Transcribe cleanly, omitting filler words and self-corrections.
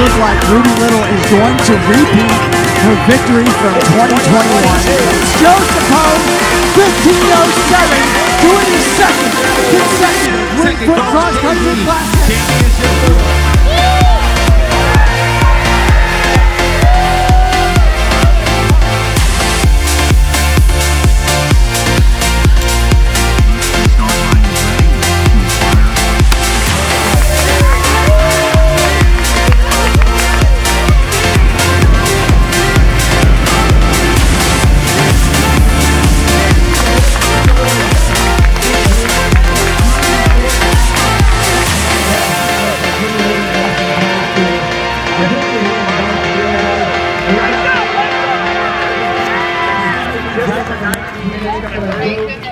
look like Ruby Little is going to repeat her victory from 2021. Joe Capone, 15:07, doing his second consecutive Wingfoot Cross Country Classic. Very good.